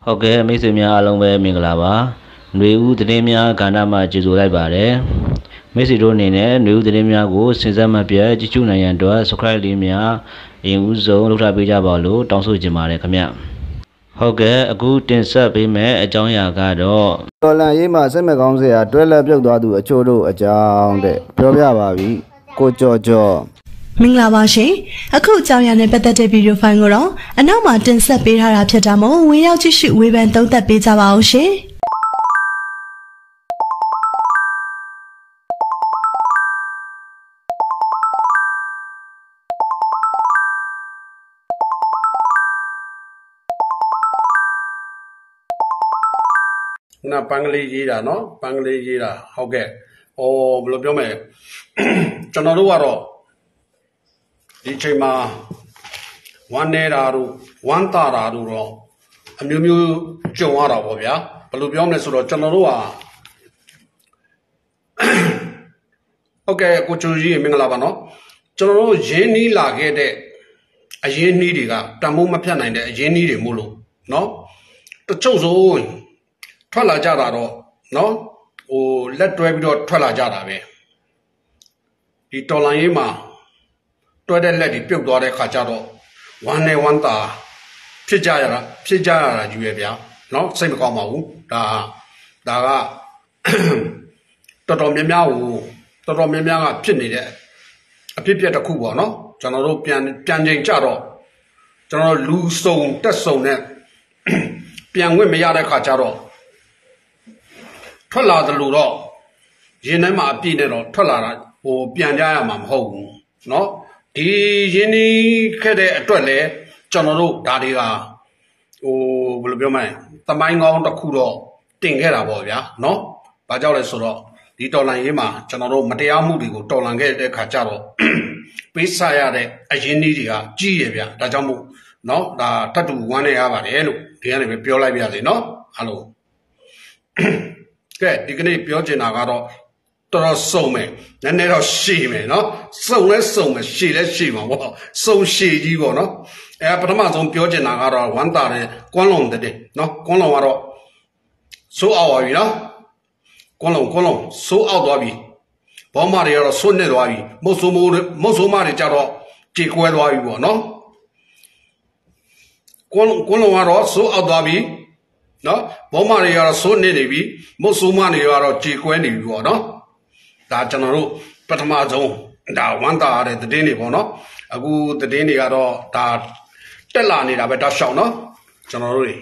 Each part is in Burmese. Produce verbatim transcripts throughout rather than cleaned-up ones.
ဟုတ်ကဲ့မိတ်ဆွေများအားလုံးပဲမင်္ဂလာပါຫນွေဦးသတင်းများကဏ္ဍမှာကြိုဆိုလိုက်ပါတယ်မိတ်ဆွေတို့အနေနဲ့ຫນွေဦးသတင်းများကိုစဉ်ဆက်မပြတ်ကြည့်ရှုနိုင်ရန်အတွက် subscribe လေးများအရင်ဦးဆုံးလုပ်ထားပေးကြပါလို့တောင်းဆိုချင်ပါတယ်ခင်ဗျဟုတ်ကဲ့အခုတင်ဆက်ပေးမယ့်အကြောင်းအရာကတော့တော်လန်ရေးမှာစိတ်မကောင်းစရာတွဲလက်ပြုတ်သွားသူအချို့တို့အကြောင်းတဲ့ပြောပြပါပြီကိုကြော်ကြော်မင်္ဂလာပါရှင်အခုအကြောင်းအရာနဲ့ပတ်သက်တဲ့ဗီဒီယိုဖိုင်ကိုတော့အနောက်မှာတင်ဆက်ပေးထားတာဖြစ်တာမို့ဝင်ရောက်ကြည့်ရှုဝေဖန်သုံးသပ်ပေးကြပါအောင်ရှင်နာပန်းကလေးရေးတာနော်ပန်းကလေးရေးတာဟုတ်ကဲ့အော်ဘယ်လိုပြောမလဲကျွန်တော်တို့ကတော့ဒီချိန်မှာဝမ်းနေတာတို့ဝမ်းတာတာတို့တော့အမျိုးမျိုးကြုံရတာပေါ့ဗျာဘယ်လိုပြောမလဲဆိုတော့ကျွန်တော်တို့ဟာဟုတ်ကဲ့ကိုချိုကြီးမင်္ဂလာပါနော်ကျွန်တော်တို့ရင်းနှီးလာခဲ့တဲ့အရင်းနှီးတွေကတန်ဖိုးမဖြတ်နိုင်တဲ့အရင်းနှီးတွေမို့လို့နော်တချို့ဆိုထွက်လာကြတာတော့နော်ဟိုလက်တွဲပြီးတော့ထွက်လာကြတာပဲဒီတော်လိုင်းရေးမှာတွဲတဲ့လက်တွေပြုတ်သွားတဲ့ခါကျတော့ဝမ်းနဲ့ဝမ်းသာဖြစ်ကြရတာဖြစ်ကြရတာကြီးပဲဗျာနော်စိတ်မကောင်းပါဘူးဒါဒါကတော်တော်များများကိုတော်တော်များများကဖြစ်နေတဲ့အဖြစ်ပြက်တစ်ခုပေါ့နော်ကျွန်တော်တို့ပြန်ပြန်ချိန်ကြတော့ကျွန်တော်လူစုံတက်စုံနဲ့ပြန်ဝင်မရတဲ့ခါကျတော့ထွက်လာတယ်လို့တော့ရင်းထဲမှာအပြည့်နဲ့တော့ထွက်လာတာဟိုပြန်ကြရမှာမဟုတ်ဘူးเนาะဒီရင်းနှီးခဲ့တဲ့အတွက်လည်းကျွန်တော်တို့ဒါတွေကဟိုဘယ်လိုပြောမလဲသမိုင်းကောင်းတစ်ခုတော့တင်ခဲ့တာပေါ့ဗျာเนาะဘာကြောင့်လဲဆိုတော့ဒီတော်လန်ရေးမှာကျွန်တော်တို့မတရားမှုတွေကိုတော်လန်ခဲ့တဲ့ခါကျတော့ပေးဆရတဲ့အရင်းနှီးတွေကကြီးရဗျာဒါကြောင့်မို့เนาะဒါတတ်တူဝမ်းနေရပါတယ်လို့ဒီကနေပဲပြောလိုက်ပြရစီเนาะအားလုံးကဲဒီကနေ့ပြောချင်တာကတော့တော်တော်စုံမယ်နည်းနည်းတော့ရှည်မယ်နော်စုံလဲစုံမယ်ရှည်လဲရှည်မှာပေါ့စုံရှည်ကြီးပေါ့နော်အဲပထမဆုံးပြောချင်တာကတော့ဝမ်းတာတဲ့ကွန်းလုံးတဲ့နော်ကွန်းလုံးကတော့စိုးအောက်သွားပြီနော်ကွန်းလုံးကွန်းလုံးစိုးအောက်သွားပြီဘောမတွေကတော့ဆွတ်နေသွားပြီမုတ်ဆိုးမိုးမုတ်ဆိုးမတွေကြတော့ကြေကွဲသွားပြီပေါ့နော်ကွန်းကွန်းလုံးကတော့စိုးအောက်သွားပြီနော်ဘောမတွေကတော့စိုးနေနေပြီမုတ်ဆိုးမတွေကတော့ကြေကွဲနေပြီပေါ့နော်ဒါကျွန်တော်တို့ပထမဆုံးဒါဝမ်းသာရတဲ့သတင်းတွေပေါ့နော်အခုသတင်းတွေကတော့ဒါတက်လာနေတာပဲတောက်လျှောက်နော်ကျွန်တော်တို့တွေ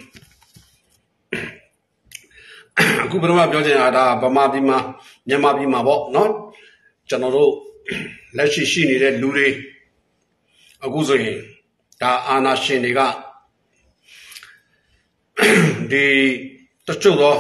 အခုဘယ်တော့မှပြောချင်တာဒါဗမာပြည်မှာမြန်မာပြည်မှာပေါ့နော်ကျွန်တော်တို့လက်ရှိရှိနေတဲ့လူတွေအခုဆိုရင်ဒါအာဏာရှင်တွေကဒီတချို့တော့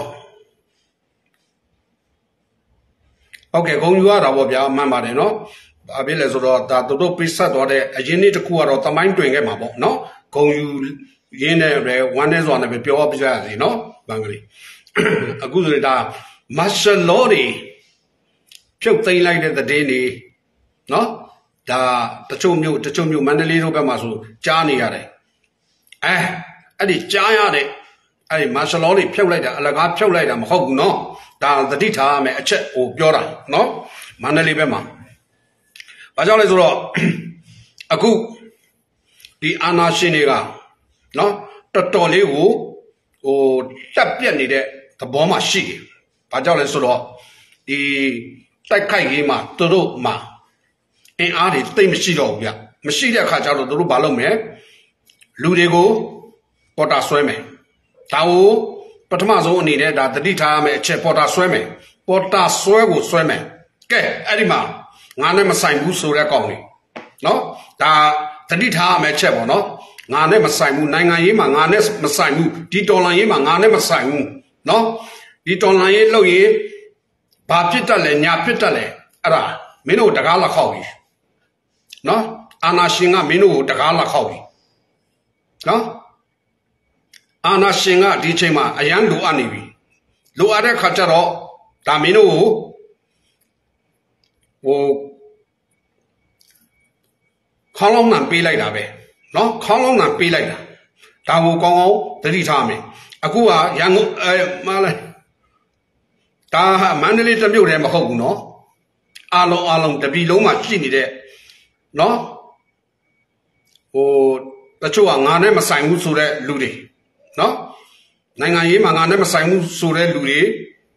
ဟုတ်ကဲ့ဂုံယူရတာပေါ့ဗျာမှန်ပါတယ်နော်ဘာဖြစ်လဲဆိုတော့ဒါတို့တို့ပိဆက်သွားတဲ့အရင်နေ့တစ်ခုကတော့တမိုင်းတွင်ခဲ့မှာပေါ့နော်ဂုံယူရင်းနဲ့ပဲဝမ်းနဲ့စွာနဲ့ပဲပြောပြရစီနော်ဘင်္ဂလီအခုဆိုရင်ဒါမတ်ရှယ်လောတွေဖြုတ်သိမ်းလိုက်တဲ့တဲ့င်းတွေနော်ဒါတချို့မျိုးတချို့မျိုးမန္တလေးတို့ဘက်မှာဆိုကြားနေရတယ်အဲအဲ့ဒီကြားရတဲ့အဲ့ဒီမတ်ရှယ်လောတွေဖြုတ်လိုက်တာအလကားဖြုတ်လိုက်တာမဟုတ်ဘူးနော်ဒါသတိထားရမယ်အချက်ဟိုပြောတာနော်မန္တလေးဘက်မှာဘာကြောင့်လဲဆိုတော့အခုဒီအာနာရှင်တွေကနော်တော်တော်လေးကိုဟိုတက်ပြက်နေတဲ့သဘောမှရှိတယ်ဘာကြောင့်လဲဆိုတော့ဒီတိုက်ခိုက်ရေးမှာသူတို့မှာအင်အားတွေတိတ်မရှိတော့ဘူးဗျမရှိတဲ့အခါကျတော့သူတို့ဘာလုပ်မလဲလူတွေကိုပေါ်တာဆွဲမယ်ဒါကိုပထမဆုံးအနေနဲ့ဒါတတိထားရမယ်အချက်ပေါ်တာဆွဲမယ်ပေါ်တာဆွဲကိုဆွဲမယ်ကဲအဲ့ဒီမှာငါနဲ့မဆိုင်ဘူးဆိုတဲ့ကောင်တွေနော်ဒါတတိထားရမယ်ချက်ပေါ့နော်ငါနဲ့မဆိုင်ဘူးနိုင်ငံရေးမှာငါနဲ့မဆိုင်ဘူးဒီတော်လန်ရေးမှာငါနဲ့မဆိုင်ဘူးနော်ဒီတော်လန်ရေးလုပ်ရင်ဘာဖြစ်တတ်လဲညာဖြစ်တတ်လဲအဲ့ဒါမင်းတို့တကားလက်ခောက်ပြီနော်အာနာရှင်ကမင်းတို့ကိုတကားလက်ခောက်ပြီနော်အာနာရှင်ကဒီချိန်မှာအရန်လိုအပ်နေပြီလိုအပ်တဲ့ခါကျတော့ဒါမင်းတို့ကိုဟိုခေါင်းလုံးနံပေးလိုက်တာပဲနော်ခေါင်းလုံးနံပေးလိုက်တာဒါကိုကောင်းကောင်းသတိထားမယ်အခုကရန်ကုန်အဲမှားလိုက်ဒါဟာမန္တလေးတစ်မြို့တည်းမဟုတ်ဘူးနော်အားလုံးအားလုံးတပြည်လုံးမှာရှိနေတဲ့နော်ဟိုတချို့ကငါနဲ့မဆိုင်ဘူးဆိုတဲ့လူတွေနော်နိုင်ငံရေးမှာငါနဲ့မဆိုင်ဘူးဆိုတဲ့လူတွေ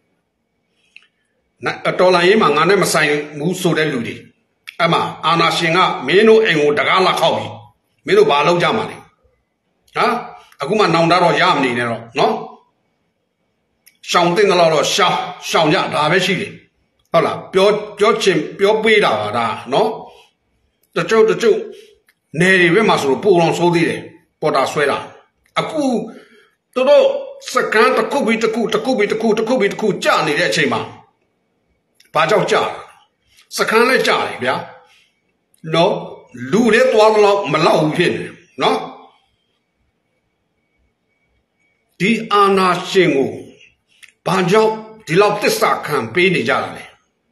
တော်လိုင်းရေးမှာငါနဲ့မဆိုင်ဘူးဆိုတဲ့လူတွေအဲ့မှာအာနာရှင်ကမင်းတို့အိမ်ကိုတကားလာခောက်ပြီမင်းတို့ဘာလုပ်ကြမှာလဲဟာအခုမှနောင်တတော့ရမနေနဲ့တော့နော်ရှောင်တင်တော့တော့ရှောင်ရှောင်ကြဒါပဲရှိတယ်ဟုတ်လားပြောပြောချင်ပြောပေးတာပါဒါနော်တချို့တချို့နေတွေဘက်မှာဆိုလို့ပိုအောင်ဆိုးသေးတယ်ပေါ်တာဆွဲတာအခုတို့စကန်တစ်ခုပြီးတစ်ခုတစ်ခုပြီးတစ်ခုတစ်ခုပြီးတစ်ခုကြာနေတဲ့အချိန်မှာဘာကြောင့်ကြာစကန်လည်းကြာတယ်ဗျာနော်လူတွေသွားတော့မလောက်ဘူးဖြစ်နေနော်ဒီအာနာရှင်ကိုဘာကြောင့်ဒီလောက်သစ္စာခံပေးနေကြတာလဲ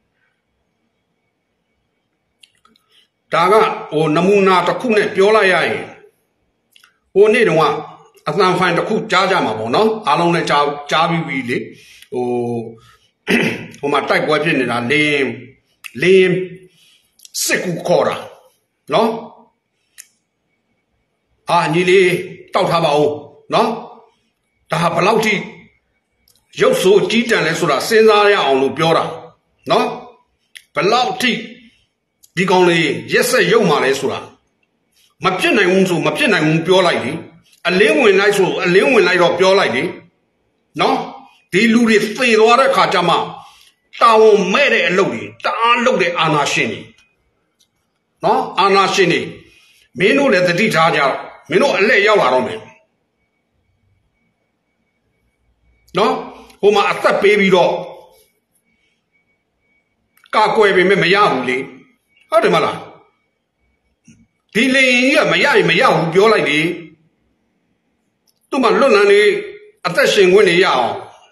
ဒါကဟိုနမူနာတစ်ခုနဲ့ပြောလိုက်ရရင်ဟိုနေ့တုန်းကအသံဖိုင်တစ်ခုကြားကြမှာပေါ့နော်အားလုံးလည်းကြားကြားပြီးပြီလေဟိုဟိုမှာတိုက်ပွဲဖြစ်နေတာလင်းလင်းစစ်ကူခေါ်တာနော်အာညီလေးတောက်ထားပါဦးနော်ဒါဘယ်လောက်ထိရုပ်ဆိုးကြီးတန်လဲဆိုတာစဉ်းစားရအောင်လို့ပြောတာနော်ဘယ်လောက်ထိဒီကောင်လေးရက်ဆက်ရုပ်မှလဲဆိုတာမပြစ်နိုင်ဘူးဆိုမပြစ်နိုင်ဘူးပြောလိုက်လေအလင်းဝင်လိုက်ဆိုအလင်းဝင်လိုက်တော့ပြောလိုက်လေနော်ဒီလူတွေသေသွားတဲ့ခါကျမှတာဝန်မဲ့တဲ့အလုပ်တွေတအားလုပ်တဲ့အာနာရှင်တွေနော်အာနာရှင်တွေမင်းတို့လည်းသတိထားကြမင်းတို့အလက်ရောက်လာတော့မယ်နော်ဟိုမှာအသက်ပေးပြီးတော့ကာကွယ်ပေမဲ့မရဘူးလေဟုတ်တယ်မလားဒီလေရင်ကြီးကမရရင်မရဘူးပြောလိုက်လေသူ့မှာလွတ်လန်းနေအသက်ရှင်ခွင့်နေရအောင်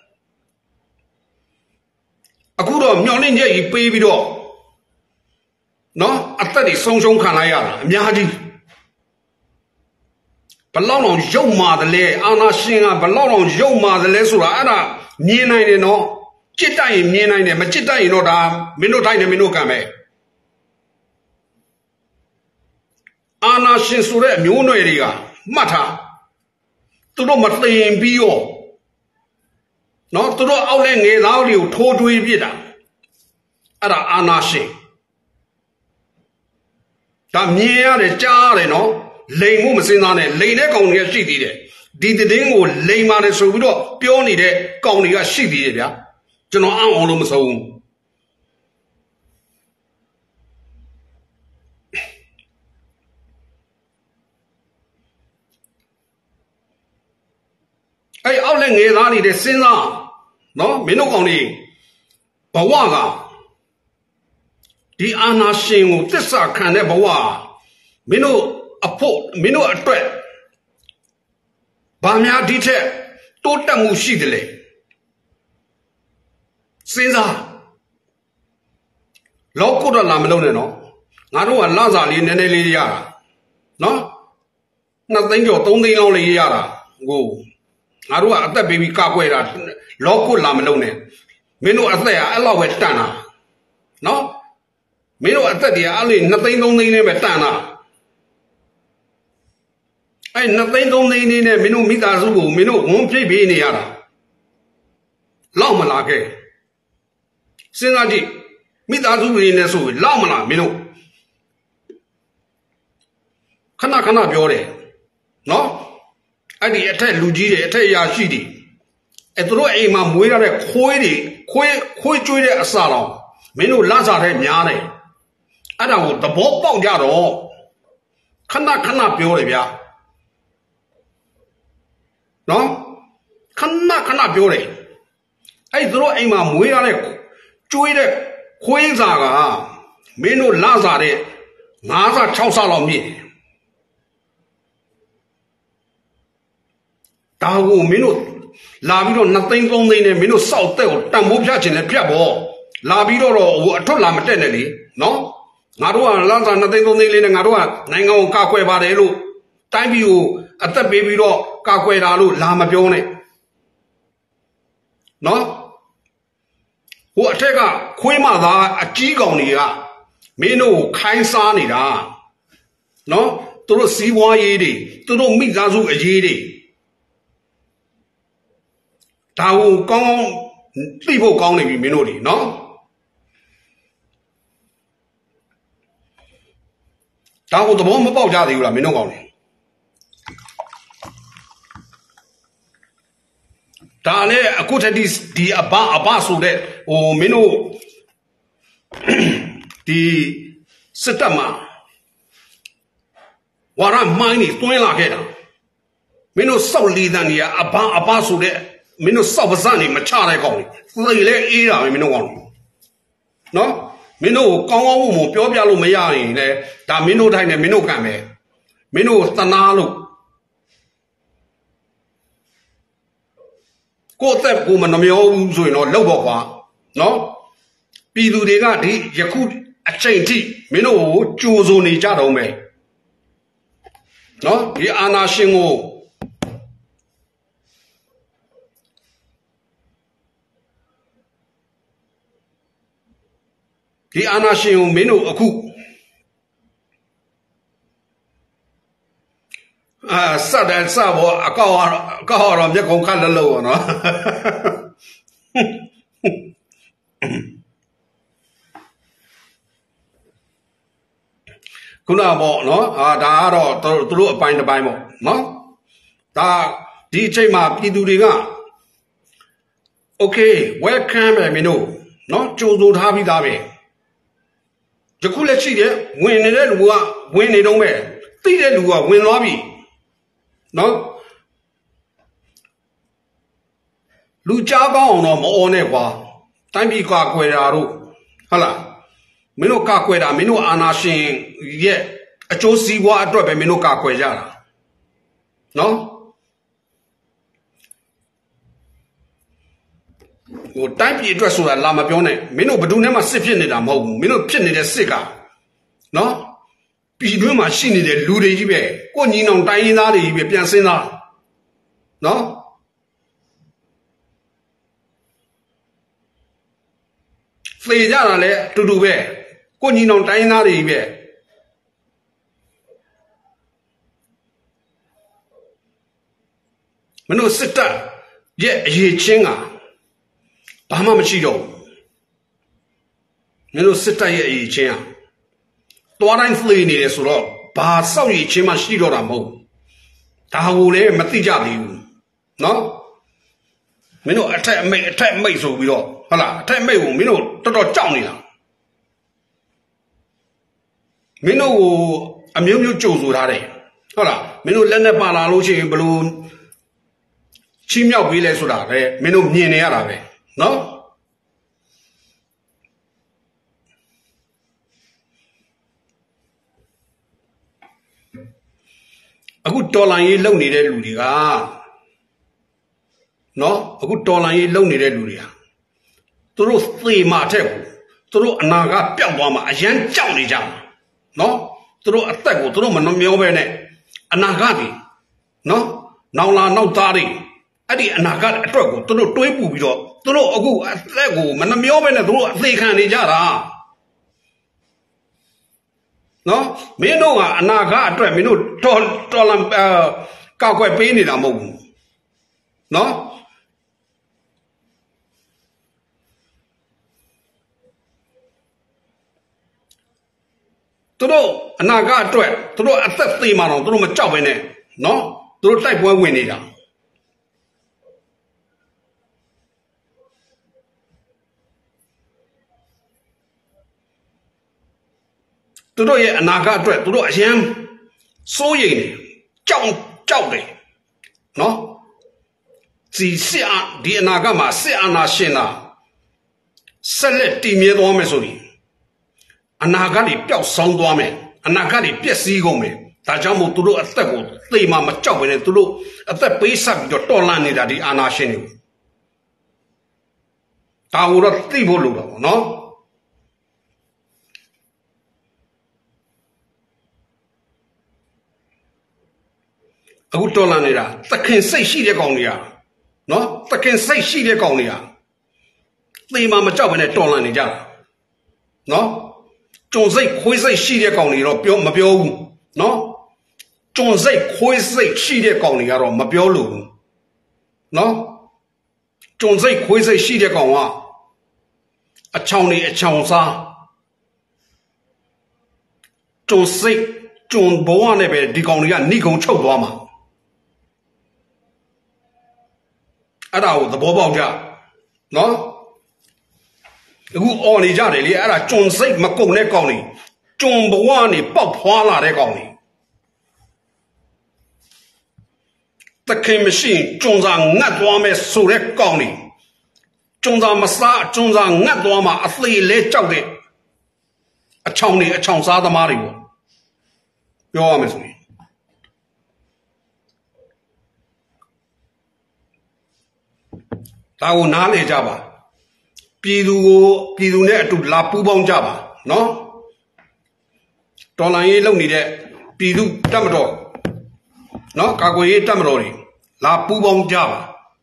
အခုတော့မျောလင့်ချက်ကြီးပေးပြီးတော့နော်အသက်တွေဆုံးရှုံးခံလိုက်ရတာအများကြီးဘလောက်တော့ရုပ်မာတယ်လဲအာနာရှင်ကဘလောက်တော့ရုပ်မာတယ်လဲဆိုတာအဲ့ဒါမြင်နိုင်တယ်နော်จิตတိုက်ရင်မြင်နိုင်တယ်မจิตတိုက်ရင်တော့ဒါမင်းတို့ထိုင်နေမင်းတို့ကံပဲအာနာရှင်ဆိုတဲ့အမျိုးအနွယ်တွေကမှတ်ထားသူတို့မသိရင်ပြီးရောနော်သူတို့အောက်လဲငယ်သားတွေကိုထိုးထွေးပြစ်တာအဲ့ဒါအာနာရှင်ဒါမြင်ရတယ်ကြားရတယ်နော်လိန်မှုမစင်သားနဲ့လိန်တဲ့ကောင်တွေကရှိသေးတယ်ဒီတည်င်းကိုလိန်ပါတယ်ဆိုပြီးတော့ပြောနေတဲ့ကောင်တွေကရှိသေးတယ်ဗျာကျွန်တော်အောင်အောင်လို့မဆုံးဘူးအဲ့အောက်လက်ငယ်သားနေတဲ့စဉ်းစားနော်မင်းတို့ကောင်တွေဘဝကဒီအာနာရှင်ကိုသစ္စာခံတဲ့ဘဝမင်းတို့အဖို့မင်းတို့အတွက်ဘာများဒီထက်တိုးတက်မှုရှိတယ်လေစဉ်းစားလောက်ကိုတော့လာမလုံးနဲ့နော်ငါတို့ကလစာလေးနည်းနည်းလေးရတာနော်နှစ်သိန်းကျော်သုံးသိန်းလောက်လေးရတာကိုငါတို့ကအသက်ပေးပြီးကာကွယ်တာလောကုလာမလုံးနဲ့မင်းတို့အသက်ကအဲ့လောက်ပဲတန်တာနော်မင်းတို့အသက်တွေကအဲ့လိုနှစ်သိန်းသုံးသိန်းနဲ့ပဲတန်တာအဲ့နှစ်သိန်းသုံးသိန်းနဲ့မင်းတို့မိသားစုကိုမင်းတို့ဝန်ပြိတ်ပေးနေရတာလောက်မလာခဲ့စဉ်းစားကြည့်မိသားစုတွေနဲ့ဆိုလောက်မလားမင်းတို့ခဏခဏပြောတယ်နော်အဲ့ဒီအထက်လူကြီးတွေအထက်အရာရှိတွေအဲ့တို့အိမ်မှာမွေးရတဲ့ခွေးတွေခွေးခွေးကျွေးတဲ့အစာတော်မင်းတို့လစားတဲ့များတယ်အဲ့ဒါကိုသဘောပေါက်ကြတော့ခဏခဏပြောတယ်ဗျာနော်ခဏခဏပြောတယ်အဲ့တို့အိမ်မှာမွေးရတဲ့ကျွေးတဲ့ခွေးစာကမင်းတို့လစားတဲ့ငါးဆ၆ဆလောက်မြင့်ဒါကိုမင်းတို့လာပြီးတော့နှစ်သိန်းသုံးသိန်းနဲ့မင်းတို့စောက်တဲ့ကိုတန်ဖိုးဖြတ်ခြင်းနဲ့ဖြတ်ပေါ့လာပြီးတော့ဟိုအထွတ်လာမတက်နဲ့လေနော်ငါတို့ကလမ်းစာနှစ်သိန်းသုံးသိန်းလေးနဲ့ငါတို့ကနိုင်ငံကိုကာကွယ်ပါတယ်လို့တိုင်းပြည်ကိုအသက်ပေးပြီးတော့ကာကွယ်တာလို့လာမပြောနဲ့နော်ဟိုအထက်ကခွေးမသားအကြီးကောင်တွေကမင်းတို့ခိုင်းစားနေတာနော်သူတို့စီးပွားရေးတွေသူတို့မိသားစုအရေးတွေဒါကိုကောင်းကောင်းသိဖို့ကောင်းနေပြီမင်းတို့တွေနော်ဒါကိုသဘောမပေါက်ကြသေးဘူးလားမင်းတို့ကောင်းတယ်ဒါလည်းအခုတည်းဒီအဘအဘဆိုတဲ့ဟိုမင်းတို့ဒီစစ်တပ်မှာဝါရမိုင်းနေတွင်းလာခဲ့တာမင်းတို့စောက်လီတန်ကြီးအဘအဘဆိုတဲ့မင်းတို့စောက်ပါးစပ်နေမချတဲ့ကောင်တွေသိလေအေးတာပဲမင်းတို့ကောင်းနော်မင်းတို့ကောင်းကောင်းမွန်ပြောပြလို့မရရင်လေဒါမင်းတို့တိုင်းနဲ့မင်းတို့ကံပဲမင်းတို့သနာလို့ကိုယ့်အသက်ကိုမနှမျောဘူးဆိုရင်တော့လောက်တော့ကွာနော်ပြည်သူတွေကဒီယခုအချိန်ထိမင်းတို့ကိုကြိုးစိုးနေကြတော့မယ်နော်ဒီအာနာရှင်ကိုဒီအာနာရှင်ကိုမင်းတို့အခုအာစတဲ့စဘောအကောက်အကောက်တော့မျက်ခုံးခတ်လို့လို့နော်ခုနပေါ့နော်အာဒါကတော့သူတို့အပိုင်းတစ်ပိုင်းပေါ့နော်ဒါဒီအချိန်မှာပြည်သူတွေက okay welcome ပဲမင်းတို့နော်ကြိုးစိုးထားပြီးသားပဲယခုလက်ရှိတဲ့ဝင်နေတဲ့လူကဝင်နေတော့မဲ့သိတဲ့လူကဝင်သွားပြီနော်လူကြားကောင်းအောင်တော့မအော်နဲ့ကွာတိုင်းပြည်ကွာကွယ်တာတို့ဟုတ်လားမင်းတို့ကာကွယ်တာမင်းတို့အာဏာရှင်ရဲ့အကျိုးစီးပွားအတွက်ပဲမင်းတို့ကာကွယ်ကြတာနော်ဟိုတိုင်းပြည်အတွက်ဆိုတာလာမပြောနဲ့မင်းတို့ဘယ်သူနဲ့မှစစ်ဖြစ်နေတာမဟုတ်ဘူးမင်းတို့ဖြစ်နေတဲ့စစ်ကနော်ပြည်တွင်းမှာရှိနေတဲ့လူတွေကြီးပဲကိုညီနောင်တိုင်းရင်းသားတွေကြီးပဲပြန်စဉ်းစားနော်သေကြတာလည်းအတူတူပဲကိုညီနောင်တိုင်းရင်းသားတွေကြီးပဲမင်းတို့စစ်တပ်ရဲ့အရေးချင်းကဘာမှမရှိတော့ဘူးမင်းတို့စစ်တပ်ရဲ့အရေးချင်းကသွားတိုင်းလှေနေတယ်ဆိုတော့ဘာစောက်ရည်ချင်းမှရှိတော့တာမဟုတ်ဒါကိုလည်းမသိကြသေးဘူးနော်မင်းတို့အထက်အမိတ်အထက်အမိတ်ဆိုပြီးတော့ဟုတ်လားအထက်အမိတ်ကိုမင်းတို့တော်တော်ကြောက်နေတာမင်းတို့ကိုအမျိုးမျိုးကြိုဆိုထားတယ်ဟုတ်လားမင်းတို့လက်နဲ့ပါလာလို့ရှိရင်ဘလို့ချီးမြှောက်ပေးလဲဆိုတာပဲမင်းတို့မြင်နေရတာပဲနော်အခုတော်လန်ရေးလုံနေတဲ့လူတွေကနော်အခုတော်လန်ရေးလုံနေတဲ့လူတွေကသူတို့သေမာထက်သူတို့အနာကပျောက်သွားမှာအရန်ကြောက်နေကြမှာနော်သူတို့အသက်ကိုသူတို့မနှမျောပဲနဲ့အနာကတွေနော်နောင်လာနောက်သားတွေအဲ့ဒီအနာကအတွက်ကိုသူတို့တွေးပူပြီးတော့သူတို့အခုအသက်ကိုမနှမျောပဲနဲ့သူတို့အသေးခံနေကြတာနော်မင်းတို့ကအနာဂတ်အတွက်မင်းတို့တော်တော်လန်ကောက်ွယ်ပေးနေတာမဟုတ်ဘူးနော်သူတို့အနာဂတ်အတွက်သူတို့အသက်သေးမှတော့သူတို့မကြောက်ပဲနဲ့နော်သူတို့တိုက်ပွဲဝင်နေတာသူတို့ရဲ့အနာဂတ်အတွက်သူတို့အရင်စိုးရိမ်တယ်ကြောက်ကြောက်တယ်နော်ဒီစစ်အာဒီအနာဂတ်မှာစစ်အာဏာရှင်တာဆက်လက်တည်မြဲသွားမယ်ဆိုရင်အနာဂတ်တွေပျောက်ဆုံးသွားမယ်အနာဂတ်တွေပျက်စီးကုန်မယ်ဒါကြောင့်မို့သူတို့အသက်ကိုသိမှမကြောက်ဘဲနဲ့သူတို့အသက်ပေးဆက်ပြီးတော့တော်လှန်နေတာဒီအာဏာရှင်တွေဒါကိုတော့သိဖို့လိုတော့ဗောနော်အခုတော်လန်နေတာသခင်စိတ်ရှိတဲ့ကောင်တွေကနော်သခင်စိတ်ရှိတဲ့ကောင်တွေကသေမှာမကြောက်ဘဲနဲ့တော်လန်နေကြတာနော်ကျုံစိတ်ခွေးစိတ်ရှိတဲ့ကောင်တွေတော့ပြောမပြောဘူးနော်ကျုံစိတ်ခွေးစိတ်ရှိတဲ့ကောင်တွေကတော့မပြောလို့ဘူးနော်ကျုံစိတ်ခွေးစိတ်ရှိတဲ့ကောင်ကအချောင်နေအချောင်စားကျုံစိတ်ကျုံဘဝနဲ့ပဲဒီကောင်တွေကနှိကုံချုပ်သွားမှာအဲ့ဒါကိုသဘောပေါက်ကြနော်အခုအော်နေကြတယ်လေအဲ့ဒါကျုံစိတ်မကုန်တဲ့ကောင်တွေကျုံဘဝနေပေါက်ဖွာလာတဲ့ကောင်တွေတခင်မရှိကျုံစာငတ်သွားမယ်ဆိုတဲ့ကောင်တွေကျုံစာမစားကျုံစာငတ်သွားမှာအသေးလဲကြောက်တဲ့အချောင်တွေအချောင်စားသမားတွေပေါ့ပြောရမယ်ဆိုရင်ဒါကိုနားလည်ကြပါပြည်သူကိုပြည်သူနဲ့အတူလာပူးပေါင်းကြပါနော်တော်လိုင်းရေးလုပ်နေတဲ့ပြည်သူတက်မတော်နော်ကာကွယ်ရေးတက်မတော်တွေလာပူးပေါင်းကြပါ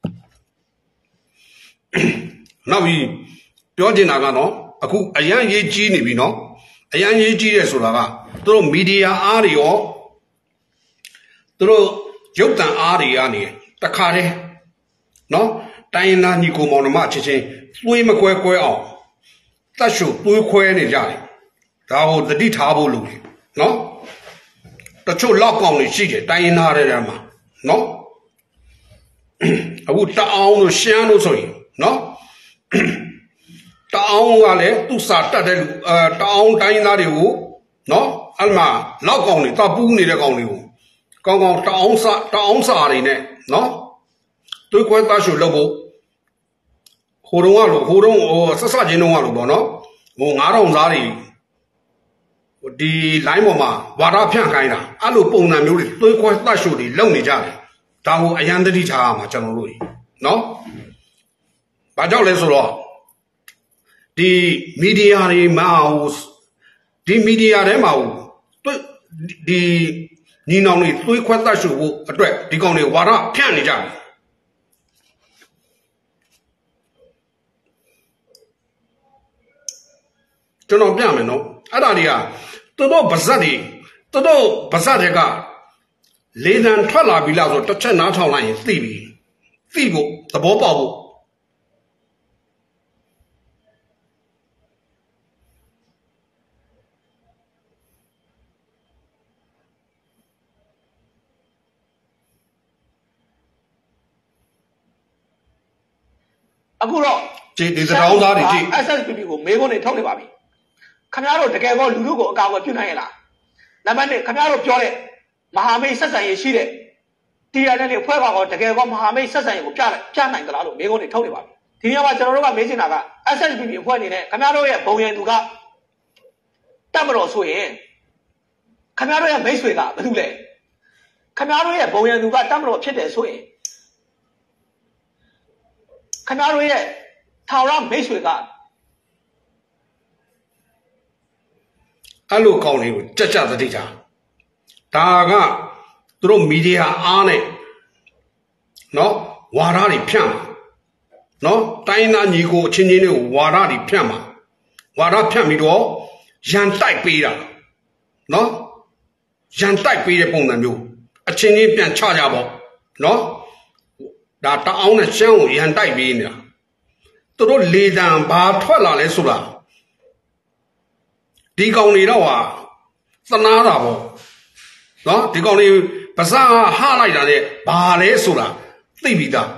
နောက်ပြီးပြောချင်တာကတော့အခုအရန်ရေးကြီးနေပြီနော်အရန်ရေးကြီးတယ်ဆိုတာကသူတို့မီဒီယာအားတွေရောသူတို့ရုပ်သံအားတွေကနေတခါတည်းနော်တိုင်းနာညီကိုမောင်နှမချင်းချင်းသွေးမကွဲကွဲအောင်တတ်ရှုသွေးခွဲနေကြတယ်ဒါကိုသတိထားဖို့လိုတယ်နော်တချို့လောက်ကောင်တွေရှိတယ်တိုင်းနာတဲ့နေရာမှာနော်အခုတအောင်လို့ရှမ်းလို့ဆိုရင်နော်တအောင်ကလည်းသူ့စာတတ်တဲ့လူအဲတအောင်တိုင်းသားတွေကိုနော်အဲ့မှာလောက်ကောင်တွေတပူးနေတဲ့ကောင်တွေကိုကောင်းကောင်းတအောင်စာတအောင်စာတွေနဲ့နော်သွေးခွဲတတ်ရှုလုပ်ဖို့ဟိုတုန်းကလို့ဟိုတုန်းဟိုဆက်စချင်းတုန်းကလို့ပေါ့နော်ဟိုငါးထောင်သားတွေဟိုဒီ line ပေါ်မှာဝါဒဖြန့်ခိုင်းတာအဲ့လိုပုံစံမျိုးတွေသွေးခွဲတတ်ရှုတွေလုပ်နေကြတယ်ဒါကိုအရန်တတိထားရမှာကျွန်တော်တို့နော်ဘာကြောင့်လဲဆိုတော့ဒီမီဒီယာတွေမှာဟိုဒီမီဒီယာထဲမှာဟိုဒီညီနောင်တွေသွေးခွဲတတ်ရှုဖို့အတွက်ဒီကောင်တွေဝါဒဖြန့်နေကြတယ်ကျွန်တော်ပြမယ်နော်အဲ့ဒါတွေကသူတို့ဗဇက်တွေသူတို့ဗဇက်တွေကလေသံထွက်လာပြီလားဆိုတစ်ချက်နားထောင်လိုက်ရင်သိပြီသိဖို့သဘောပေါက်ဖို့အခုတော့ဒီဒီတောင်းသားတွေကြည့် S S P P ကိုမေးခွန်းတွေထုတ်နေပါပြီခင်ဗျားတို့တကယ်ကောလူတို့ကိုအကာအကွယ်ပြုနိုင်ရလားနံပါတ်နှစ်ခင်ဗျားတို့ပြောတဲ့မဟာမိတ်ဆက်ဆံရေးရှိတဲ့တရားနဲ့လေဖွဲ့ပါကောတကယ်ကောမဟာမိတ်ဆက်ဆံရေးကိုပြလိုက်ပြနိုင်ကြလားလို့မေးခွန်းတွေထုတ်နေပါပြီဒီနေရာမှာကျွန်တော်တို့ကမေးချင်တာက S S P P အဖွဲ့အနေနဲ့ခင်ဗျားတို့ရဲ့ဘုံရန်သူကတက်မတော်ဆိုရင်ခင်ဗျားတို့ရဲ့မိတ်ဆွေကဘာလို့လဲခင်ဗျားတို့ရဲ့ဘုံရန်သူကတက်မတော်ဖြစ်တယ်ဆိုရင်ခင်ဗျားတို့ရဲ့ထာဝရမိတ်ဆွေကအဲ့လိုကောင်းလေးကိုကြက်ကြသတိထားဒါကသူတို့မီဒီယာအားနဲ့နော်ဝါဒတွေဖြန့်မှာနော်တိုင်းသားညီကိုအချင်းချင်းတွေကိုဝါဒတွေဖြန့်မှာဝါဒဖြန့်ပြီးတော့ရန်တိုက်ပေးတာနော်ရန်တိုက်ပေးတဲ့ပုံစံမျိုးအချင်းချင်းပြန်ချကြပေါ့နော်ဒါတအောင်နဲ့ရှမ်းကိုရန်တိုက်ပေးနေတာသူတို့လေတံဘာထွက်လာလဲဆိုတာဒီကောင်တွေတော့ဟာသနာတာပေါ့နော်ဒီကောင်တွေပါးစပ်ဟလိုက်တာနဲ့ဘာလဲဆိုတာသိပြီးသား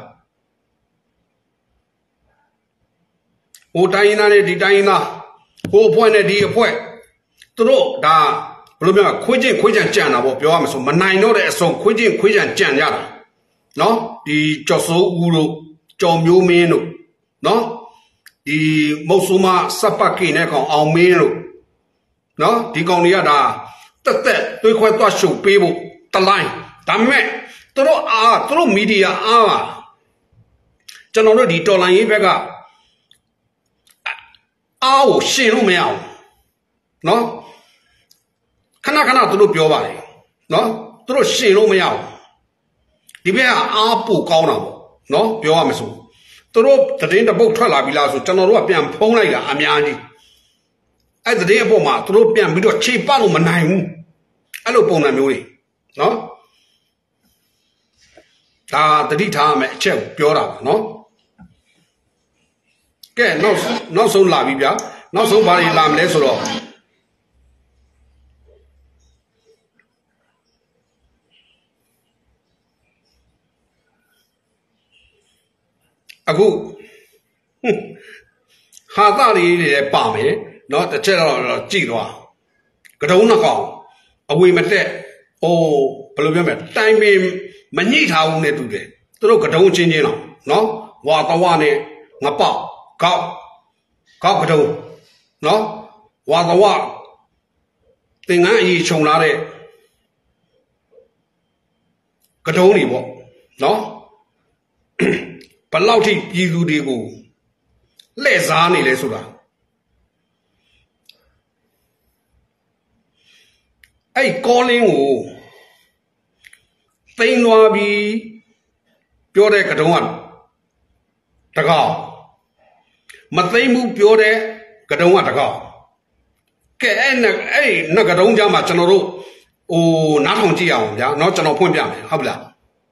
ဟိုတိုင်းသားနဲ့ဒီတိုင်းသားဟိုအဖွဲ့နဲ့ဒီအဖွဲ့သူတို့ဒါဘယ်လိုပြောခွေးချင်းခွေးချံကြံတာပေါ့ပြောရမှာဆိုမနိုင်တော့တဲ့အစုံခွေးချင်းခွေးချံကြံကြတာနော်ဒီကျော်စိုးဦးတို့ကျော်မျိုးမင်းတို့နော်ဒီမုတ်ဆိုးမစပ်ပတ်ကိနဲ့ကောင်အောင်မင်းတို့နော်ဒီကောင်တွေကဒါတက်တက်သွေးခွဲသွားရှုပ်ပေးဖို့တလိုင်းဒါမဲ့သူတို့အားသူတို့မီဒီယာအားပါကျွန်တော်တို့ဒီတော်လိုင်းရေးဘက်ကအားကိုရှင်လို့မရဘူးနော်ခဏခဏသူတို့ပြောပါတယ်နော်သူတို့ရှင်လို့မရဘူးဒီဘက်ကအားပိုကောင်းတာပေါ့နော်ပြောရမယ်ဆိုသူတို့တည်င်းတစ်ပုတ်ထွက်လာပြီလားဆိုကျွန်တော်တို့ကပြန်ဖုံးလိုက်တာအများကြီးအဲ့တည်င်းအပေါ်မှာသူတို့ပြန်ပြီးတော့ခြေပတ်လို့မနိုင်ဘူးအဲ့လိုပုံစံမျိုးတွေနော်ဒါတတိထားမယ်အချက်ပြောတာပါနော်ကဲနောက်နောက်ဆုံးလာပြီဗျာနောက်ဆုံးဘာတွေလာမလဲဆိုတော့အခုဟာတာလေးတွေပါမယ်เนาะတစ်ချက်တော့ကြည့်တော့ကတုံးနှကောင်အဝေမတက်အိုးဘယ်လိုပြောမလဲတိုင်ပင်မညှိထားဘူးနဲ့တူတယ်သူတို့ကတုံးချင်းချင်းတော့เนาะဝါတဝနဲ့ငပေါက်ကောက်ကောက်ကတုံးเนาะဝါတဝသင်္ကန်းအကြီးခြုံလာတဲ့ကတုံးတွေပေါ့เนาะဘလောက်ထိပြည်သူတွေကိုလှည့်စားနေလဲဆိုတာအဲ့ကောလင်းကိုသိမ်းသွားပြီးပြောတဲ့ကတုံးကတကောက်မသိမ်းဘူးပြောတဲ့ကတုံးကတကောက်ကဲအဲ့နဲ့အဲ့နှစ်ကတုံးကြားမှာကျွန်တော်တို့ဟိုနားထောင်ကြည့်အောင်ဗျာเนาะကျွန်တော်ဖွင့်ပြမယ်ဟုတ်ပြီလား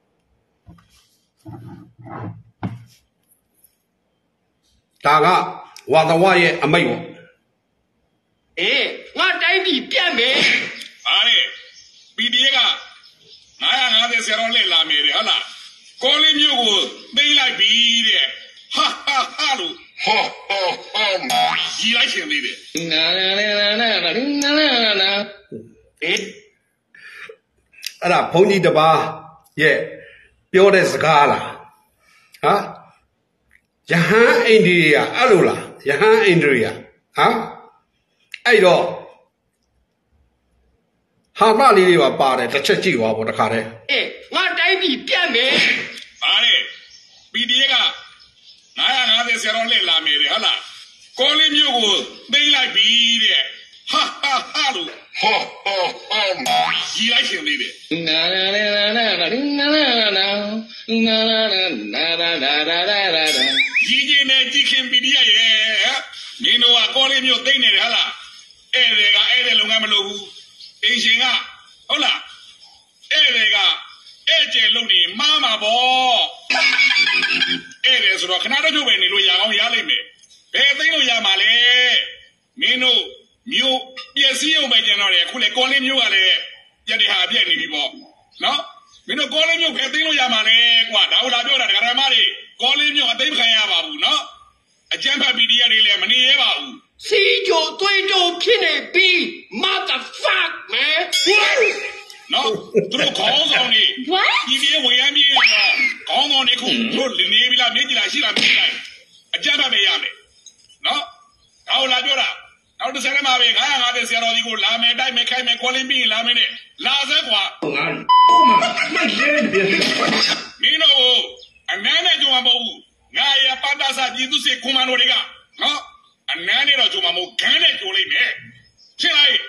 ဒါကဝါသဝရဲ့အမိတ်ပေါ့အေးငါတိုင်းပြည်ပြတ်မယ်ဟာလေပီဒီအေကငါးရာငါးဆယ်ဆယ်တော့လက်လာမယ်တဲ့ဟုတ်လားကောလေးမျိုးကိုသိမ်းလိုက်ပြီတဲ့ဟာဟာဟာလို့ဟောဟောဟောကြီးလိုက်ရှင်သေးတယ်နာနာနာနာနာနာနာနာအေးအဲ့ဒါဘုန်းကြီးတပါးရဲ့ပြောတဲ့စကားလားဟာယဟန်အိန္ဒိယအဲ့လိုလားယဟန်အိန္ဒိယဟာအဲ့တော့ဟာမလေးတွေပါပါတယ်တစ်ချက်ကြည့်သွားပေါ့တခါတည်းအေးငါတိုင်းပြည်ပြတ်မယ်ဟာလေပီဒီအေကငါးရာငါးဆယ်ဆယ်တော့လက်လာမယ်တဲ့ဟုတ်လားကောလေးမျိုးကိုသိမ်းလိုက်ပြီတဲ့ဟာဟာဟာလို့ဟောဟောဟောကြီးလိုက်ရှင်သေးတယ်နာနာနာနာနာနာနာနာနာနာနာနာနာကြီးကြီးနဲ့ကြီးခင်ပီဒီအေရဲ့မင်းတို့ကကောလေးမျိုးသိမ်းနေတယ်ဟုတ်လားအဲ့တွေကအဲ့တဲ့လုံငန်းမလုပ်ဘူးအင်ရှင်ကဟုတ်လားအဲ့တွေကအဲ့ကျဲလုံနေမှားမှာပေါ့အဲ့တယ်ဆိုတော့ခဏတော့ပဲနေလို့ရအောင်ရလိမ့်မယ်ဘယ်သိလို့ရမှာလဲမင်းတို့မျိုးပျက်စီးအောင်ပဲကျန်တော့တယ်အခုလေကောလေးမျိုးကလည်းပြက်တဲ့ဟာပြက်နေပြီပေါ့နော်မင်းတို့ကောလေးမျိုးဘယ်သိလို့ရမှာလဲကွာဒါဟုတ်လားပြောတာဒကာရမတွေကောလေးမျိုးအသိမခံရပါဘူးနော်အကျန်းဖတ်ပီဒီအေတွေလည်းမနေရပါဘူးစီဂျိုတွေးတိုဖြစ်နေပြီ motherfuck man နော်သူတို့ခေါင်းဆောင်နေဒီပြေဝေရမ်းပြေတော့ခေါင်းဆောင်နေခုတို့လင်းနေပြီလားမြင်ကြလားရှိလားမသိလိုက်အကြမ်းဖတ်မရမယ်နော်ဒါဟုတ်လားပြောတာနောက်တစ်ဆယ်နဲ့မှာပဲငါးရာငါးဆယ်ဆရာတော်ကြီးကိုလာမယ်တိုက်မယ်ခိုက်မယ်ကောလင်းပြီးလာမယ်နဲ့လာစဲကွာငါ့မမရဲတယ်မင်းတို့အနမ်းနဲ့ကြုံမှာမဟုတ်ဘူးငါရပတ်တာစာကြည့်သူစစ်ကွန်မန်ဒိုတွေကနော်အနမ်းနဲ့တော့ကြုံမှာမဟုတ်ခန်းနဲ့ကြုံလိုက်မယ်ရှင်းလိုက်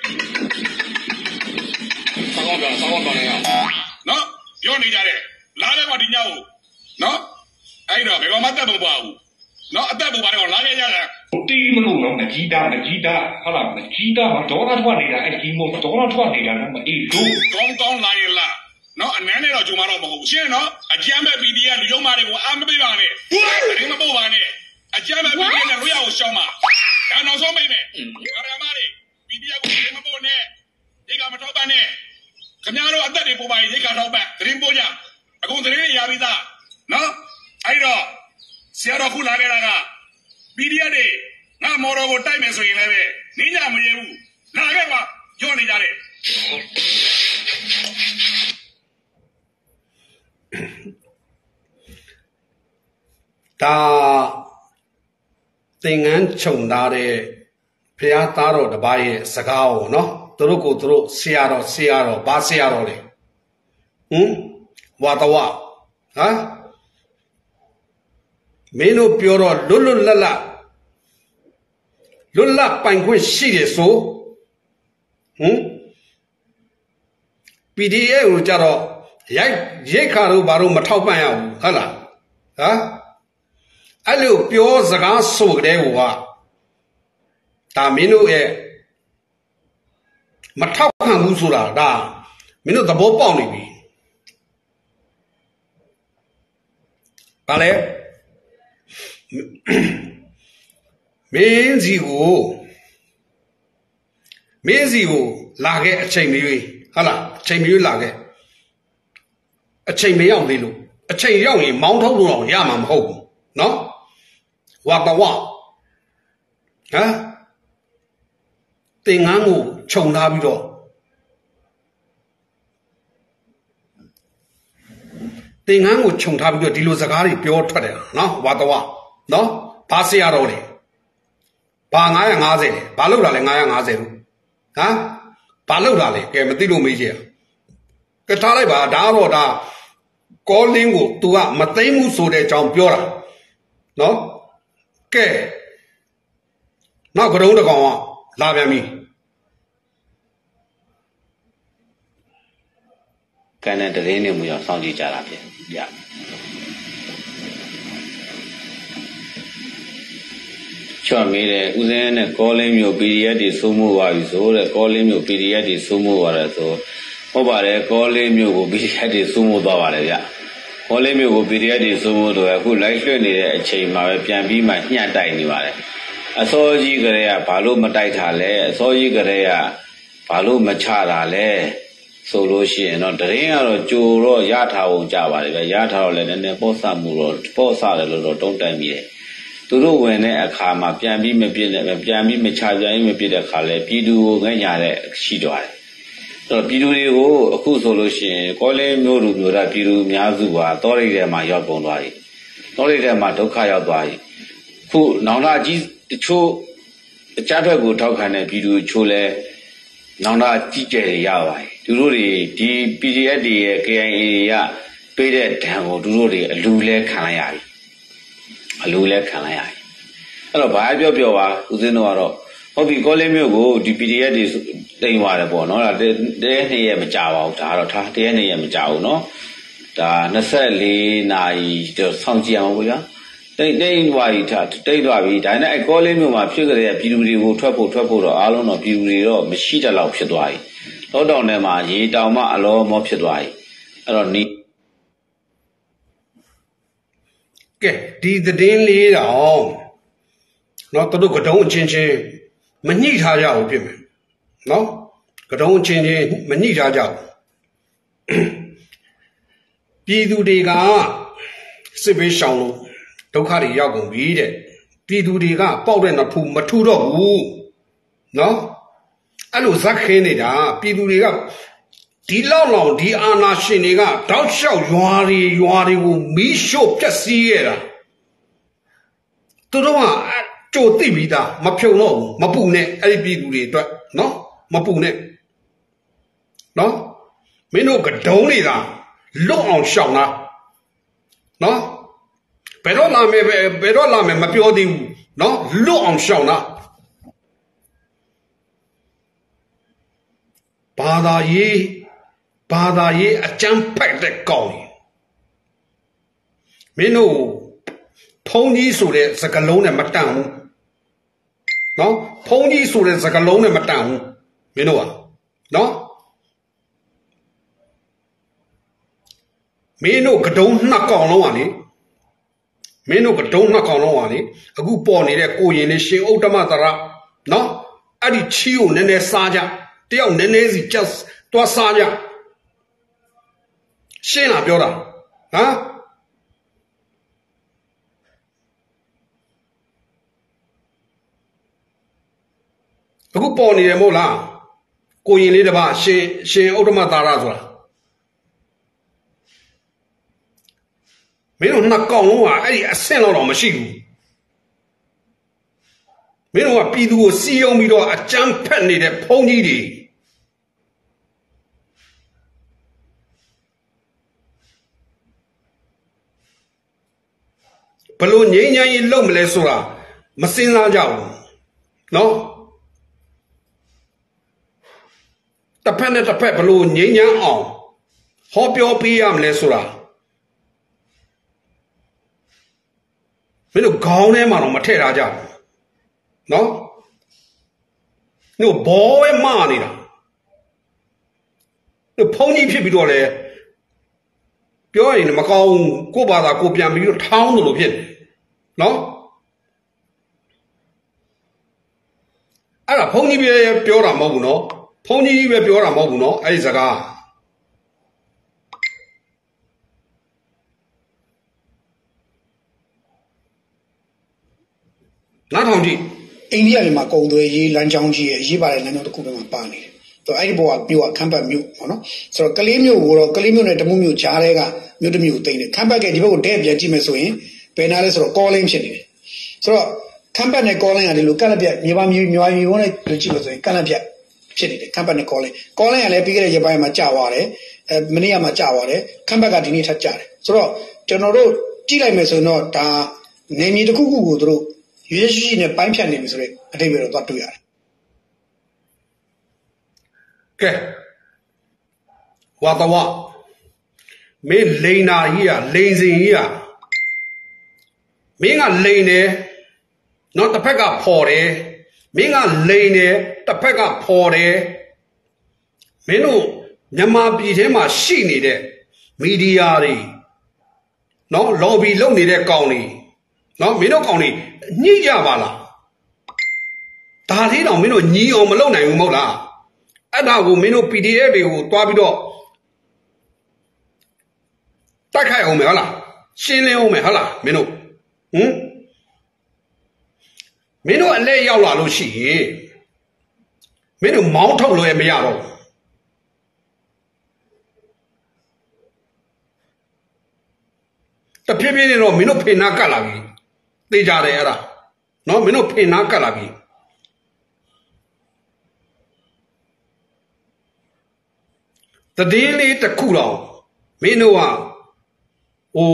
ဆောင်းပါဆောင်းပါနေရနော်ပြောနေကြတယ်လာတယ်ကွာဒီညကိုနော်အဲ့တော့ဘယ်ကောင်မှတက်မပါဘူးနော်အသက်ပူပါတော့လာခဲ့ကြတာတီးမလို့တော့ငကြီးတာငကြီးတာဟုတ်လားငကြီးတာမှာဒေါ်လာထွက်နေတာအဲ့ဒီမို့ဒေါ်လာထွက်နေတာတော့မအေးဘူးကောင်းကောင်းလာရင်လားနော်အနမ်းနဲ့တော့ဂျုံမတော့မဟုတ်ဘူးရှင်းနော်အကြမ်းမဲ့ပီဒီအေလူယုံမာတွေကိုအာမပေးပါနဲ့ဒီမပို့ပါနဲ့အကြမ်းမဲ့ပီဒီအေနဲ့ရရကိုရှောင်းပါဒါနောက်ဆုံးမိတ်မယ်ရရမတွေပီဒီအေကိုဒီမပို့နဲ့ဒီကမထောက်ပံ့နဲ့ခင်ဗျားတို့အသက်တွေပို့ပါရင်ဒီကထောက်ပံ့သတင်းပို့ကြအခုသတင်းတွေရပြီးသားနော်အဲ့တော့ဆရာတော်ခုလာခဲ့တာကပီဒီအေတွေငါမော်တော်ကိုတိုက်မယ်ဆိုရင်လည်းပဲနင်းကြမရဲဘူးလာခဲ့ပါကြောနေကြတယ်ဒါသင်္ကန်းခြုံထားတဲ့ဘုရားသားတော်တစ်ပါးရဲ့စကားကိုနော်သူတို့ကိုသူတို့ဆရာတော်ဆရာတော်ဘာဆရာတော်လဲဟင်ဝါတဝဟမ်မင်းတို့ပြောတော့လွတ်လွတ်လပ်လပ်လွတ်လပ်ပိုင်ခွင့်ရှိတယ်ဆိုဟင် ပီဒီအေ ကိုကြတော့ Yay, Yakaro Baro Matopaya, Hala. Huh? I look pure Zaga so de wa. Tamino e Matapa Musura da. Mino the Boponi. Vale? Means you means you like a chain, Hala, chain you like it. A chain me young little, a chain young in Mount Holo, Yamam home, no? What the what? Huh? Thing angu, chong nabido. Thing angu, chong tabido, diluzagari, pure tread, no? What the what? No? Passi aroli. Pangaya ngaze, Balura ngaya ngaze. Huh? Balura, came a dilu media. Cataliba, Daroda. Calling to a Matemu so de Champiora. No? Ke. Now go down the go love me. Can I train him with your sound each other? Yeah. Sure, me, Uzen calling you period is so move, so calling you period is so move, so. Over calling you will be at the sumo davaria. Calling you will be at the sumo to a good life a chain, my pian be my nya tiny valley. A so ye garea, palo mataitale, so ye garea, palo machara le, solution, not the ring or juro yata java, yata and then posa muro, posa a little don't tell me. To do when a karma, pian be me pian be me charge, me be the cale, pidu, ganyare, she died. So, Pidu, a cool solution, calling Muru, Piru, Miazuwa, Tori, my Yabonwari. Tori, my Tokaya Bari. Who now not the true chapter go talk and Pidu Chule, now not teacher Yawai. Duri, the P D A D, K I A, paid at Tambo, Duri, a Lule Kanayai. A Lule Kanayai. Hello, Babio, who's in Oro. Hobby calling me go, the P D A is. They were born, or they near Majawa, or they near Majao, no? The necessarily nai the Sanjiamoya. They they invite her, they do it, and I call him my figure a Piru, trouble, trouble, or Alon or Piru, Machida Lau Shadwai. Lord down them, ye Dama, alone, Mop Shadwai. I don't need. Get the daily on. Not to look at don't change it. Manita opium. No? Go don't change it. Manita job. Pidu de ga. Sibi shang. Dokari yago read it. Pidu de ga. Powder na pu maturo. No? I know that Canada. Pidu de ga. Di long long di ana shiniga. Don't show yuari yuari will me show just see it. To the one. Cho ti vida, ma più no, ma pune, ai pidu no? Ma pune. No? Me no ga doni da, lo on shao na. No? Pero la me, pero la me ma più di, no? Lo on shao na. Bada ye, bada ye, a jump pack the gong. Me no, pony so that Sakalone and Matan. No, pony so that Sakalone and Matan. You know, no? Me no don't knock on one. Me no don't knock on one. A good pony that go in a shame automatara. No, I did chill Nene Saja. They are Nene just to a Saja. Shena Biora. Huh? A good pony, a mola. Go in it about she, she automatara. Me no knock on one. I send out on machine. Me no a pidu see on me do a jump penny that pony day. Balloon yan in lomlessura. Masina jow. No? The pen at the pet balloon yan on. 好标比呀，没来说啦。没有高呢嘛，我们太大家，喏，你有包也骂你了，你碰你屁屁多嘞，表演那么高，过把他过边比如汤都路片，喏，哎啦，碰你别表达毛不喏，碰你别表达毛不喏，哎这个。哪趟去？ အိန္ဒိယမြန်မာကုံသွေးရေးလမ်းကြောင်းကြီးရဲ့ရေးပါတဲ့လမ်းကြောင်းတစ်ခုပဲမှာပါနေတယ်။ဆိုတော့အဲ့ဒီဘောကမြို့ကခမ်းပတ်မြို့ပေါ့နော်။ဆိုတော့ကလေးမြို့ကိုတော့ကလေးမြို့နဲ့တမုမြို့ကြားထဲကမြို့တစ်မြို့ကိုတိမ့်တယ်။ခမ်းပတ်ကဒီဘက်ကိုတဲ့ပြန်ကြည့်မယ်ဆိုရင်ဘယ်နာလဲဆိုတော့ကောလင်းဖြစ်နေတယ်။ဆိုတော့ခမ်းပတ်နဲ့ကောလင်းကဒီလိုကက်လက်ပြက်မြေပါမြေမြေပါမြေပေါ်နဲ့ကြည့်လို့ဆိုရင်ကက်လက်ပြက်ဖြစ်နေတယ်ခမ်းပတ်နဲ့ကောလင်း။ကောလင်းကလည်းပြီးခဲ့တဲ့ရက်ပိုင်းမှာကြာသွားတယ်။အဲမနေ့ကမှကြာသွားတယ်။ခမ်းပတ်ကဒီနေ့ထပ်ကြာတယ်။ဆိုတော့ကျွန်တော်တို့ကြည့်လိုက်မယ်ဆိုရင်တော့ဒါနေမြေတစ်ခုခုကိုတို့ရွေးရှိရှိနဲ့ပိုင်းဖြတ်နေပြီဆိုတော့အတိတ်ပဲတော့သွားတွေ့ရတယ်ကဲဝါတော့မင်းလိန်နာကြီးอ่ะလိန်စင်ကြီးอ่ะမင်းကလိန်တယ်နော်တစ်ဖက်ကဖော်တယ်မင်းကလိန်တယ်တစ်ဖက်ကဖော်တယ်မင်းတို့မြန်မာပြည်ထဲမှာရှိနေတဲ့မီဒီယာတွေနော်လော်ဘီလုပ်နေတဲ့ကောင်တွေနော်မင်းတို့ကောင်တွေညှိကြပါလားဒါလေးတောင်မင်းတို့ညီအောင်မလုပ်နိုင်ဘူးမဟုတ်လားအဲ့ဒါကိုမင်းတို့ P D F တွေကိုတွားပြီးတော့တိုက်ခိုက်အောင်မယ်ဟုတ်လားရှင်းလင်းအောင်မယ်ဟုတ်လားမင်းတို့ဟမ်မင်းတို့အလဲရောက်လာလို့ရှိရင်မင်းတို့မောင်းထုတ်လို့ရမရတော့တဖြည်းဖြည်းနဲ့တော့မင်းတို့ဖေနာကတ်လာပြီသိကြတယ်အဲ့ဒါနော်မင်းတို့ဖေနာကတ်လာပြီတတိလေးတစ်ခုတော့မင်းတို့ကဟို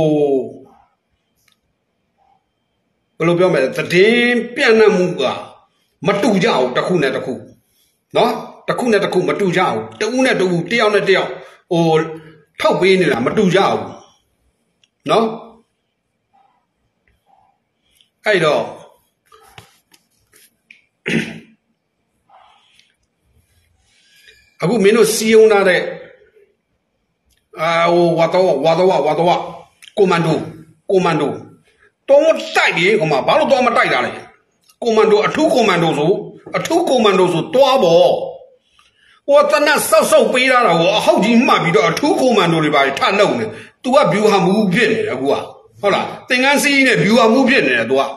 ဘယ်လိုပြောမလဲတတိပြန့်နှံ့မှုကမတူကြဘူးတစ်ခုနဲ့တစ်ခုနော်တစ်ခုနဲ့တစ်ခုမတူကြဘူးတဦးနဲ့တဦးတယောက်နဲ့တယောက်ဟိုထောက်ပေးနေတာမတူကြဘူးနော်အဲ့တော့အခုမင်းတို့စီယုံလာတဲ့အာဟိုဝါတော့ဝါတော့ဝါတော့ကွန်မန်ဒိုကွန်မန်ဒိုတော့တိုက်ပြီဟိုမှာဘာလို့တော့မတိုက်တာလဲကွန်မန်ဒိုအထူးကွန်မန်ဒိုဆိုအထူးကွန်မန်ဒိုဆိုတွားပေါ့ဟိုတနတ်ဆောက်ဆောက်ပေးတာကိုအဟောက်ကြီးမှတ်ပြီးတော့အထူးကွန်မန်ဒိုတွေပါထလုံနေ तू က view ဟာမူဖြစ်နေတယ်အခုကဟုတ်လားသင်္ကန်းစီးနဲ့ view ဟာမူဖြစ်နေတယ် तू က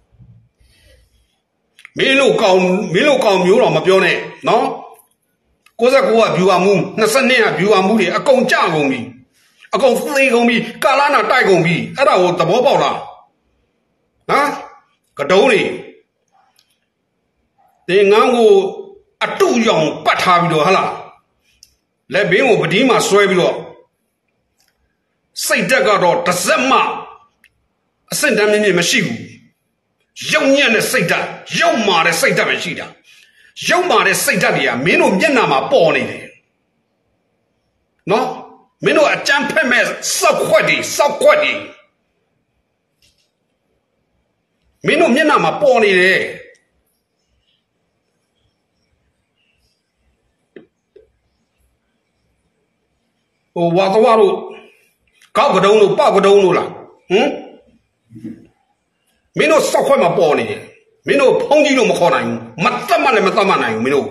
မင်းတို့ကောင်မင်းတို့ကောင်မျိုးတော့မပြောနဲ့နော်ကိုယ်စကူက view ဟာမူနှစ်စနစ်က view ဟာမူတွေအကုန်ကြကုန်ပြီအကုန်သေကုန်ပြီကာလာနာတိုက်ကုန်ပြီအဲ့ဒါကိုသဘောပေါက်လားဟမ်ကတုံးတွေသင်္ကန်းကိုအတုရောင်ပတ်ထားပြီးတော့ဟလားလက်ဘင်းကိုပတိမှာဆွဲပြီးတော့စိတ်တက်ကတော့တစ်စက်မှအစင်တမ်းမြင့်မြင့်မရှိဘူးရုံညံ့တဲ့စိတ်ဓာတ်ရုံမာတဲ့စိတ်ဓာတ်ပဲရှိတာရုံမာတဲ့စိတ်ဓာတ်တွေကမင်းတို့မျက်နှာမှာပေါ်နေတယ်နော်မင်းတို့အကြမ်းဖက်မဲ့စောက်ခွက်တွေစောက်ခွက်တွေမင်းတို့မျက်နှာမှာပေါ်နေတယ်ဟိုဝါသွားတို့ကောက်ကတုံးတို့ပေါက်ကတုံးတို့လားဟမ်မင်းတို့စောက်ခွက်မှာပေါ်နေတယ်မင်းတို့ဖုံးကြီးလို့မခေါ်နိုင်ဘူးမတတ်မှလည်းမတတ်မှနိုင်ဘူးမင်းတို့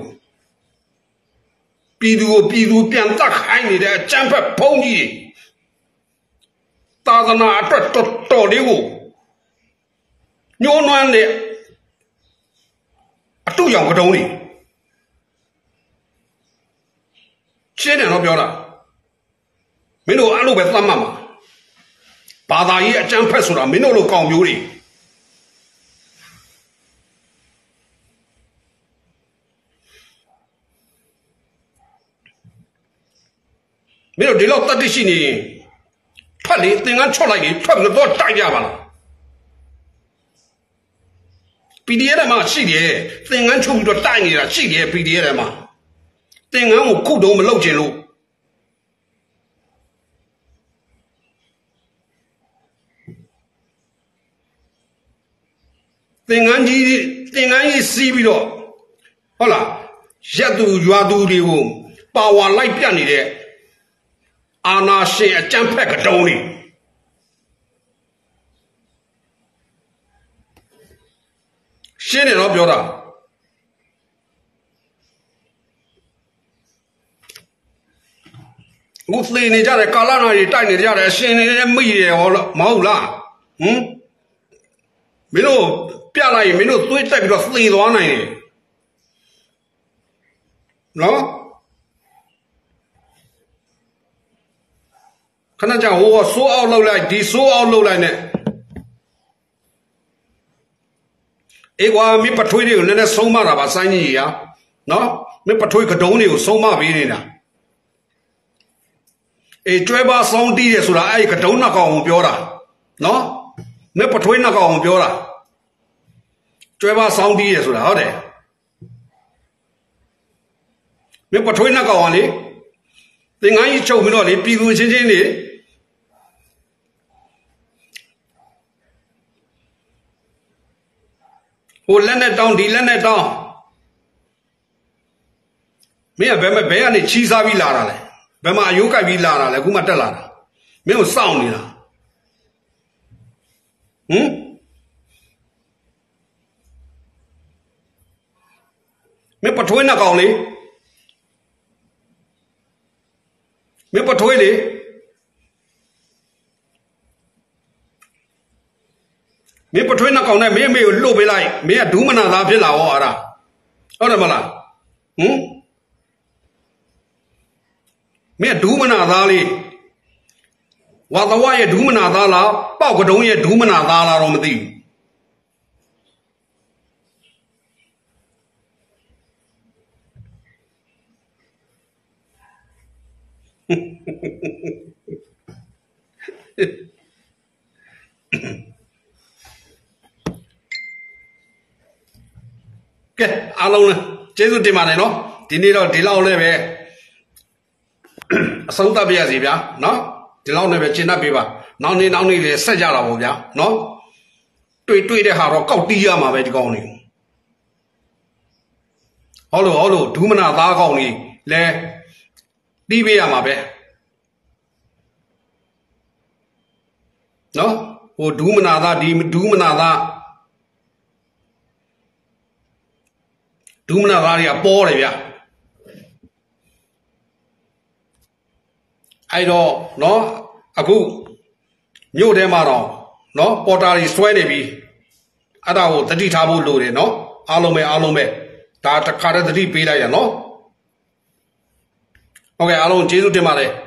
ပြည်သူကိုပြည်သူပြန်တတ်ခိုင်းနေတဲ့အကြမ်းဖက်ဖုံးကြီးသာသနာအတွက်တော်တော်လေးကိုညှိုးနွမ်းတဲ့အတူရောင်ကတုံးတွေရှင်းတယ်တော့ပြောတာမင်းတို့အဲ့လိုပဲသတ်မှတ်မှာဘာသာရေးအကြမ်းဖက်ဆိုတာမင်းတို့လိုကောင်မျိုးတွေမင်းတို့ဒီလောက်တတ်သိရှိနေရင်ဖတ်လေသင်္ကန်းချော့လိုက်လေထွက်ပြီးတော့တိုက်ကြပါလား P D F ထဲမှာရှိတယ်သင်္ကန်းချုပ်ပြီးတော့တိုက်နေတာရှိတယ် P D F ထဲမှာသင်္ကန်းကိုခုတုံးမလုပ်ချင်လို့ thing and ye thing and ye see below. Hola, Yadu, Yadu, you power like Yanni there. Anna say a jump pack a downy. Shane it up your up. Who's laying each other, Kalana, tiny each other, Shane and me or Maula? Hm? Mino, Piala, Mino, two types of sleep one night. No? Can I just oh, so out low like this, so out low like that? It was me between you, and then so much about signing ya. No? Me between Cadoni, so much being in a driver sound dear, so I could don't knock on Biora. No? Me between knock on Biora. Driver sound dear, so how there. Me between knock on it. Then I show me all the people in it. Who land it down, the land it down. Me a Bema Bay and a cheese of Villara. Bema Yuka Villara, like Gumatala. Me was sound, Hmm? Me Patuina Goli. Me Patuili. Me Patuina Gona, me may look like me a Dumana Villa or Odamala. Hmm? Me a Dumana Dali. What the why a Dumana Dala, Paugadonia Dumana Dala on the Okay, alone, Jesus demanded, no? Dinero, Dilau Leve, Santa Biazia, no? Dilau Leve, China Biva, now need only the Sajala, no? To tweet a haro, Kautia, my going. Hello, hello, Dumana Lagoni, Le Divia, my bed. No? Oh, Dumana, Dumana. Dumana Varia Boria. I don't know. A good new demaro. No, Portal is twenty. Adao, the detabu loaded, no? Alome, alome. That a car of the deep, no? Okay, alone, Jesus de Mare.